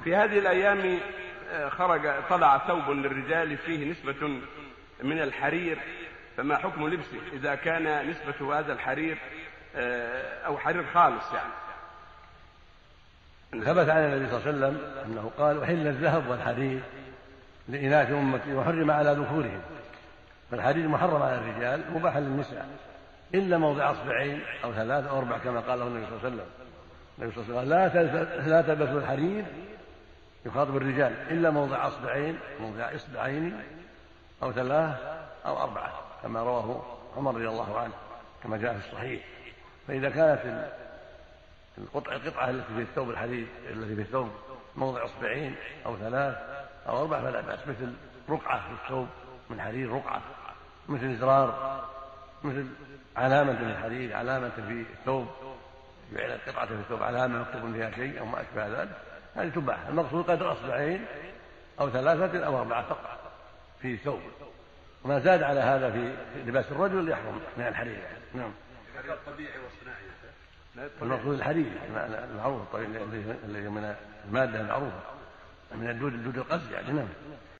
في هذه الأيام طلع ثوب للرجال فيه نسبة من الحرير، فما حكم لبسه إذا كان نسبة هذا الحرير أو حرير خالص يعني؟ ثبت عن النبي صلى الله عليه وسلم أنه قال: أحل الذهب والحرير لإناث أمتي وحرم على ذكورهم. فالحرير محرم على الرجال مباح للنساء إلا موضع أصبعين أو 3 أو 4 كما قاله النبي صلى الله عليه وسلم. النبي صلى الله عليه وسلم: لا تلبسوا الحرير، يخاطب الرجال، إلا موضع إصبعين أو 3 أو 4 كما رواه عمر رضي الله عنه كما جاء في الصحيح. فإذا كانت القطعة التي في الثوب الحرير التي في الثوب موضع إصبعين أو 3 أو 4 فلا بأس، مثل رقعة في الثوب من حرير، رقعة مثل إزرار، مثل علامة من الحرير، علامة في الثوب، جعلت قطعة في الثوب علامة مكتوب فيها شيء أو ما أشبه ذلك، هذه تباح. المقصود قدر أصبعين أو 3 أو 4 فقط في الثوب، وما زاد على هذا في لباس الرجل يحرم من الحرير. نعم. طبيعي وصناعي. المقصود الحرير المعروف الذي من المادة المعروفة من الدود القز يعني. نعم.